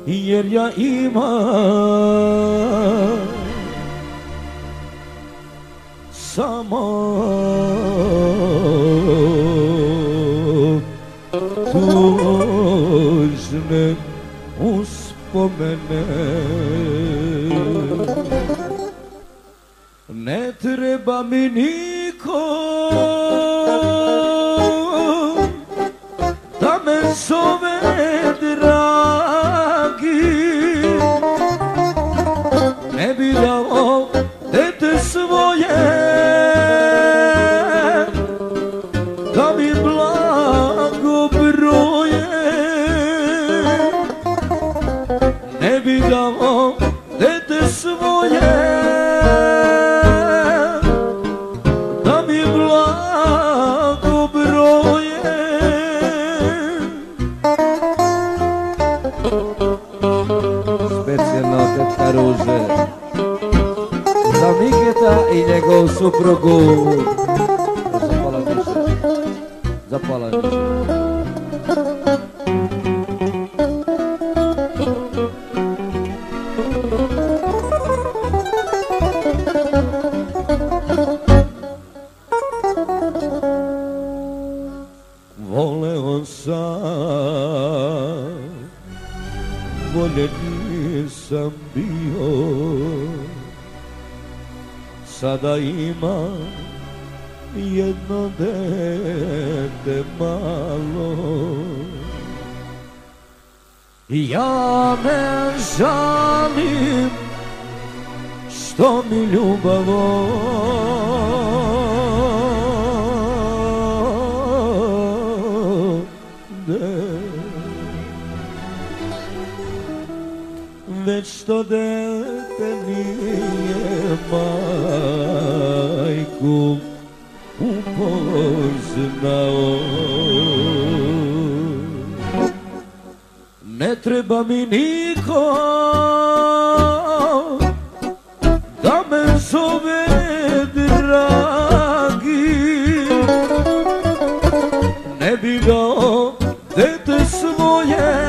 jer ja imam samo tužne uspomene. Ne treba mi niko da me zove dragi, ne bi dao dete svoje da mi blago broje, ne bi dao dete svoje da mi blago broje. Specijalno tetka Ruže za Miketa i njegov suprugu. Za pola više. Voleo sam, voljen nisam bio, sada imam jedno dete malo. Ja ne žalim što mi ljubav već što dete nije majku upoznao. Ne treba mi niko da me zove dragi, ne bi dao dete svoje